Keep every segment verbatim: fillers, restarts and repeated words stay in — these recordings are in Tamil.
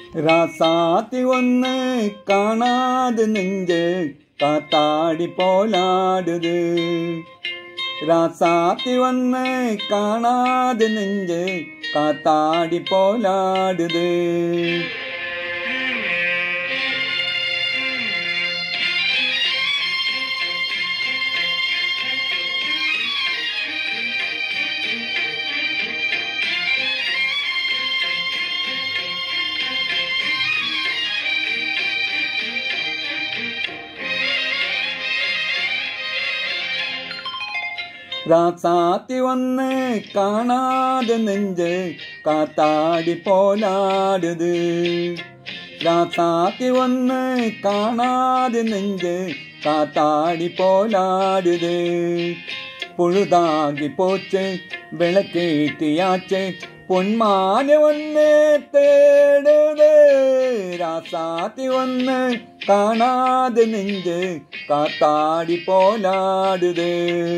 ராசாத்தி ஒன்னு காணாது நெஞ்சு காத்தாடி போலாடுது. ராசாத்தி ஒன்னு காணாது நெஞ்சு காத்தாடி போலாடுது. ராசாத்தி ஒன்னு காணாத நெஞ்சு காத்தாடி போலாடுது. ராசாத்தி ஒன்னு காணாத நெஞ்சு காத்தாடி போலாடுது. பொழுதாகி போச்சு விளக்கேத்தியாச்சு பொன்மான ஒன்னு தேடுது. ராசாத்தி ஒன்னு காணாத நெஞ்சு காத்தாடி போலாடுது.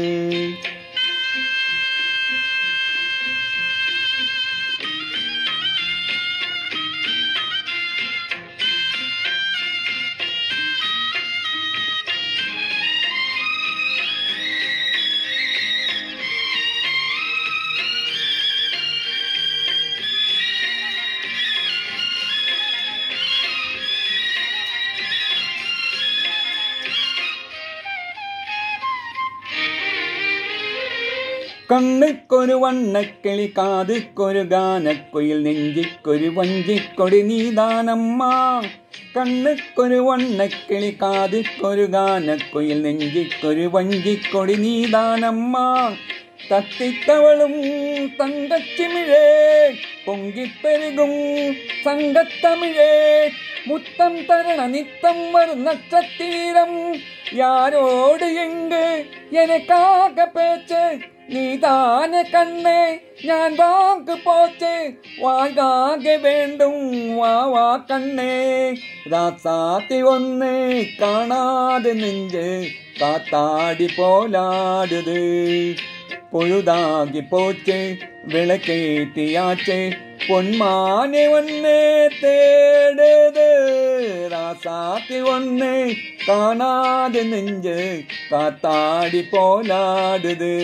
கண்ணுக்கொரு வண்ணக்கிளி காதுக்கொரு கானக்குயில் நெஞ்சிக்கொரு வஞ்சிக்கொடி நீதானம்மா. கண்ணுக்கொரு வண்ணக்கிளி காதுக்கொரு கானக்குயில் நெஞ்சிக்கொரு வஞ்சிக்கொடி நீதானம்மா. தத்தித்தவளும் தங்கச்சிமிழே பொங்கிப் பெருகும் சங்கத்தமிழே முத்தம் தருண நித்தம் வரும் நட்சத்திரம். யாரோடு எங்கு எனக்காக பேச்சு நீதான கண்ணே ஞான் வாக்கு போச்சு வாழ்காக வேண்டும் வா வா கண்ணே. ராசாத்தி ஒன்னு காணாது நெஞ்சு காத்தாடி போலாடுது. பொழுதாகி போச்சு விளக்கேத்தியாச்சு பொன்மானே ஒன்னு தேடுது. ராசாத்தி ஒன்னு காணாது நெஞ்சு காத்தாடி போலாடுது.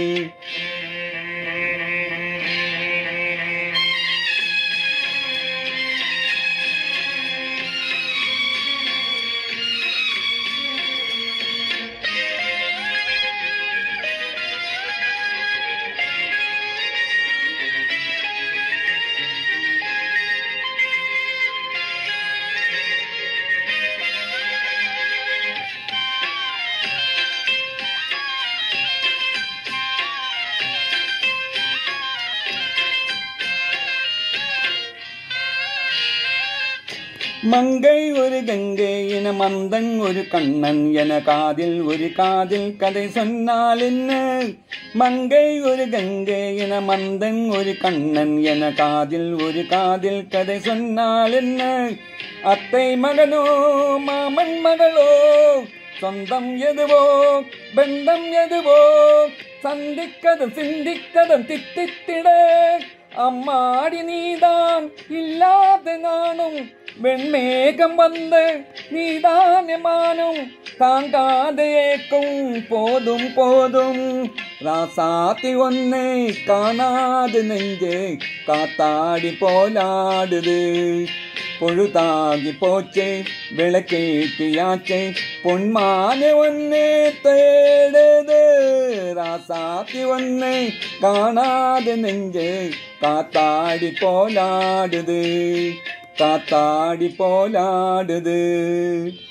மங்கை ஒரு கங்கை என மந்தன் ஒரு கண்ணன் என காதில் ஒரு காதில் கதை சொன்னால் என்ன. மங்கை ஒரு கங்கை என மந்தன் ஒரு கண்ணன் என காதில் ஒரு காதில் கதை சொன்னால் என்ன. அத்தை மகனோ மாமன் மகளோ சொந்தம் எதுவோ பந்தம் எதுவோ சந்திக்கதும் சிந்திக்கதும் தித்தித்திட. அம்மாடி நீதான் இல்லாத நானும் வெண்மேகம் வந்து நீதானே மானும் தாங்காத ஏக்கும் போதும் போதும். ராசாத்தி ஒன்னு காணாது நெஞ்சு காத்தாடி போலாடுது. பொழுதாகி போச்சு விளக்கேத்தியாச்சு பொன்மானே ஒன்னு தேடுது. ராசாத்தி ஒன்னு காணாது நெஞ்சு காத்தாடி போலாடுது காத்தாடி போலாடுது.